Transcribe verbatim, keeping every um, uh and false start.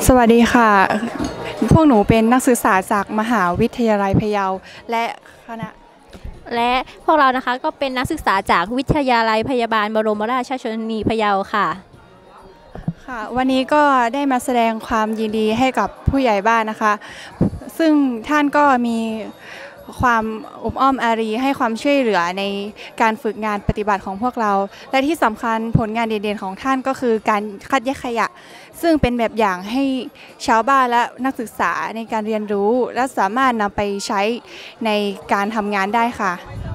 สวัสดีค่ะพวกหนูเป็นนักศึกษาจากมหาวิทยาลัยพะเยาและคณะและพวกเรานะคะก็เป็นนักศึกษาจากวิทยาลัยพยาบาลบรมราชชนนีพะเยาค่ะค่ะวันนี้ก็ได้มาแสดงความยินดีให้กับผู้ใหญ่บ้านนะคะซึ่งท่านก็มีความอบอ้อมอารีให้ความช่วยเหลือในการฝึกงานปฏิบัติของพวกเราและที่สำคัญผลงานเด่นๆของท่านก็คือการคัดแยกขยะซึ่งเป็นแบบอย่างให้ชาวบ้านและนักศึกษาในการเรียนรู้และสามารถนำไปใช้ในการทำงานได้ค่ะ